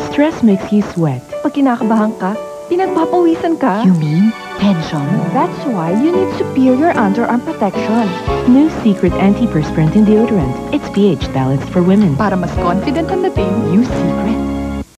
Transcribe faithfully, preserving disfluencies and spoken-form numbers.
Stress makes you sweat. Pag kinakabahan ka, pinagpapawisan ka. You mean tension? That's why you need superior underarm protection. New Secret Anti-Perspirant Deodorant. It's pH balanced for women. Para mas confident ang dating, Use Secret.